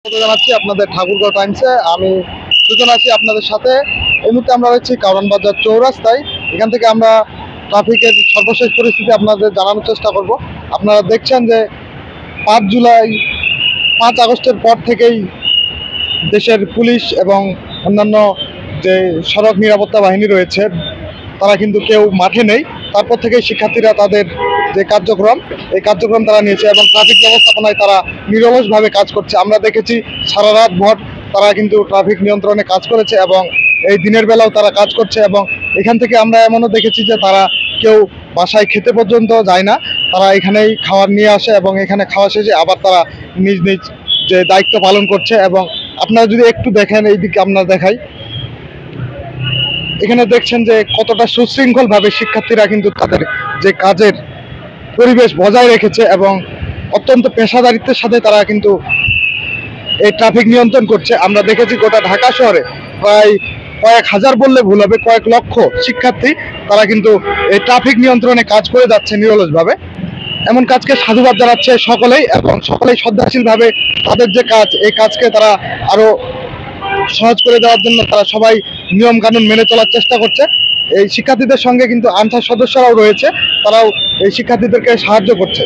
জানাচ্ছি আপনাদের ঠাকুরগাঁও টাইমসে। আমি সুজন আছি আপনাদের সাথে। এই মুহূর্তে আমরা রয়েছি কারওয়ান বাজার চৌরাস্তায়। এখান থেকে আমরা ট্রাফিকের সর্বশেষ পরিস্থিতি আপনাদের জানানোর চেষ্টা করব। আপনারা দেখছেন যে 5 জুলাই 5 আগস্টের পর থেকেই দেশের পুলিশ এবং অন্যান্য যে সড়ক নিরাপত্তা বাহিনী রয়েছে তারা কিন্তু কেউ মাঠে নেই। তারপর থেকেই শিক্ষার্থীরা তাদের যে এই কার্যক্রম তারা নিয়েছে এবং ট্রাফিক ব্যবস্থাপনায় তারা নিরলসভাবে কাজ করছে। আমরা দেখেছি সারা রাত ভর তারা কিন্তু ট্রাফিক নিয়ন্ত্রণে কাজ করেছে এবং এই দিনের বেলাও তারা কাজ করছে। এবং এখান থেকে আমরা এমনও দেখেছি যে তারা কেউ বাসায় খেতে পর্যন্ত যায় না, তারা এখানেই খাবার নিয়ে আসে এবং এখানে খাওয়া শেষে আবার তারা নিজ নিজ যে দায়িত্ব পালন করছে। এবং আপনারা যদি একটু দেখেন, এই দিকে আমরা দেখাই, এখানে দেখছেন যে কতটা সুশৃঙ্খলভাবে শিক্ষার্থীরা কিন্তু তাদের যে কাজের পরিবেশ বজায় রেখেছে এবং অত্যন্ত পেশাদারিত্বের সাথে তারা কিন্তু এই ট্রাফিক নিয়ন্ত্রণ করছে। আমরা দেখেছি গোটা ঢাকা শহরে প্রায় কয়েক হাজার বললে ভুল হবে, কয়েক লক্ষ শিক্ষার্থী তারা কিন্তু এই ট্রাফিক নিয়ন্ত্রণে কাজ করে যাচ্ছে নিরলসভাবে। এমন কাজকে সাধুবাদ জানাচ্ছে সকলেই এবং সকলেই শ্রদ্ধাশীলভাবে তাদের যে কাজ, এই কাজকে তারা আরো সহজ করে দেওয়ার জন্য তারা সবাই নিয়ম কানুন মেনে চলার চেষ্টা করছে। এই শিক্ষার্থীদের সঙ্গে কিন্তু আনসার সদস্যরাও রয়েছে, তারাও এই শিক্ষার্থীদেরকে সাহায্য করছে।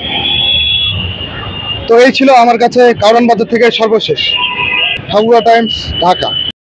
তো এই ছিল আমার কাছে কারওয়ান বাজার থেকে সর্বশেষ। ঠাকুরগাঁও টাইমস, ঢাকা।